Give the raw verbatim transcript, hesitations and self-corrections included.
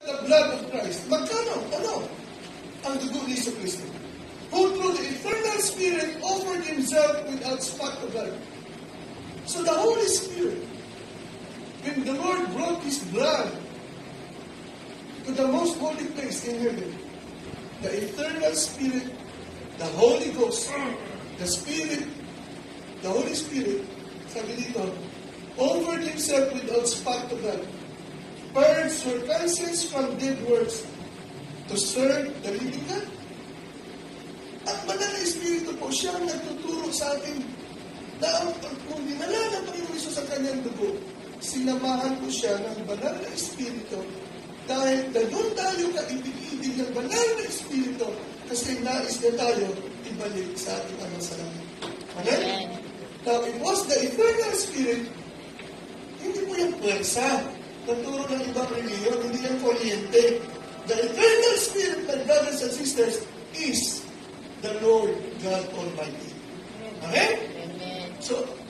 The blood of Christ. Magkano? Ano? Ang dugo ni Jesu Cristo. Who through the eternal Spirit offered Himself without spot of blood. So the Holy Spirit, when the Lord brought His blood to the most holy place in heaven, the eternal Spirit, the Holy Ghost, the Spirit, the Holy Spirit, sabi dito, offered Himself without spot of blood, purged your conscience from dead works to serve the living God. Ang banal na Espiritu po, siya ang nagtuturo sa atin na kung dinala ng Panginoon Hesus sa kanyang dugo, sinamahan ko siya ng banal na Espiritu dahil na doon tayo kaibig-ibig ng banal na Espiritu kasi nais na tayo ibalik sa ating Ama sa langit. Amen? Now, it was the eternal Spirit, hindi po yung pwersa. Naturo ng ibang reliyon, hindi yung kuryente. The eternal Spirit, my brothers and sisters, is the Lord God Almighty. Amen? Amen. So,